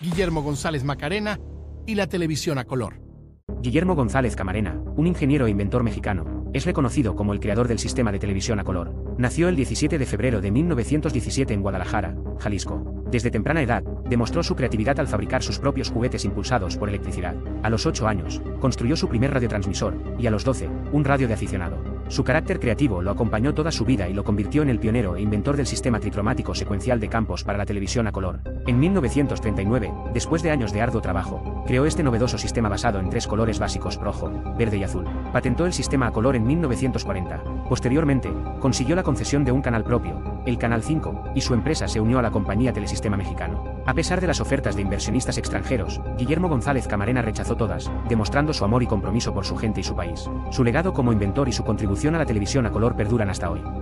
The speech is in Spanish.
Guillermo González Macarena y la televisión a color. Guillermo González Camarena, un ingeniero e inventor mexicano, es reconocido como el creador del sistema de televisión a color. Nació el 17 de febrero de 1917 en Guadalajara, Jalisco. Desde temprana edad, demostró su creatividad al fabricar sus propios juguetes impulsados por electricidad. A los 8 años, construyó su primer radiotransmisor, y a los 12, un radio de aficionado. Su carácter creativo lo acompañó toda su vida y lo convirtió en el pionero e inventor del sistema tricromático secuencial de campos para la televisión a color. En 1939, después de años de arduo trabajo, creó este novedoso sistema basado en 3 colores básicos: rojo, verde y azul. Patentó el sistema a color en 1940. Posteriormente, consiguió la concesión de un canal propio, el Canal 5, y su empresa se unió a la compañía Telesistema Mexicano. A pesar de las ofertas de inversionistas extranjeros, Guillermo González Camarena rechazó todas, demostrando su amor y compromiso por su gente y su país. Su legado como inventor y su contribución a la televisión a color perduran hasta hoy.